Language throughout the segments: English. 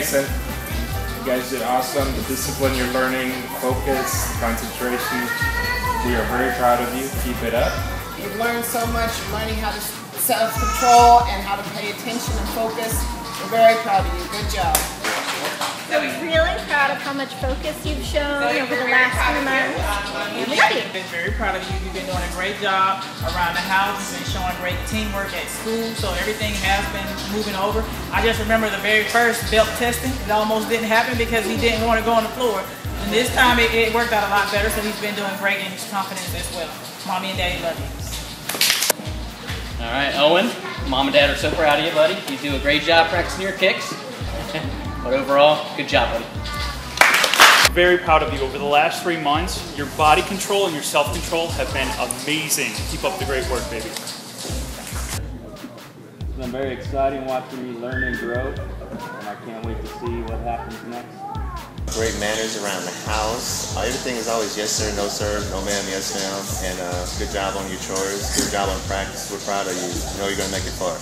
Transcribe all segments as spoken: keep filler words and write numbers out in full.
Mason. You guys did awesome. The discipline you're learning, the focus, the concentration. We are very proud of you. Keep it up. You've learned so much. You're learning how to self-control and how to pay attention and focus. We're very proud of you. Good job. So we're really proud of how much focus you've shown over the last few months. And we love you. I've been very proud of you. You've been doing a great job around the house. You've been showing great teamwork at school. So everything has been moving over. I just remember the very first belt testing. It almost didn't happen because he didn't want to go on the floor. And this time it, it worked out a lot better. So he's been doing great in his confidence as well. Mommy and Daddy love you. All right, Owen, Mom and Dad are so proud of you, buddy. You do a great job practicing your kicks. But overall, good job, buddy. Very proud of you. Over the last three months, your body control and your self-control have been amazing. Keep up the great work, baby. It's been very exciting watching you learn and grow, and I can't wait to see what happens next. Great manners around the house. Everything is always yes sir, no sir, no ma'am, yes ma'am. And uh, good job on your chores, good job on practice. We're proud of you. You know you're going to make it far.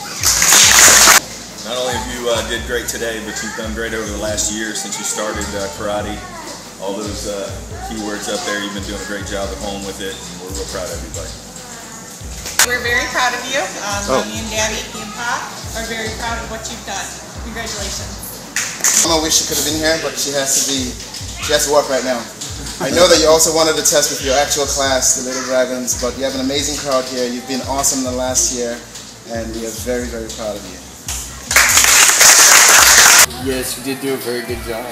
Not only have you uh, did great today, but you've done great over the last year since you started uh, karate. All those uh, keywords up there, you've been doing a great job at home with it, and we're real proud of you, buddy. We're very proud of you. Um, Oh. Mommy and Daddy and Pop are very proud of what you've done. Congratulations. Mama wish she could have been here, but she has to be, she has to work right now. I know that you also wanted to test with your actual class, the Little Dragons, but you have an amazing crowd here. You've been awesome in the last year, and we are very, very proud of you. Yes, you did do a very good job.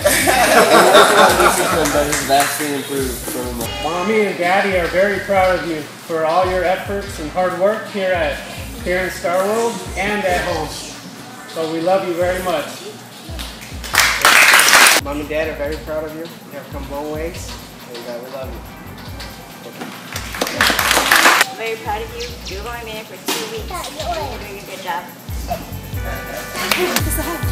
But he's vastly improved from him. Mommy and Daddy are very proud of you for all your efforts and hard work here at here in Star World and at home. So we love you very much. Mom and Dad are very proud of you. You have come long ways, and uh, we love you. Very proud of you. You've only been here for two weeks. You're doing a good job.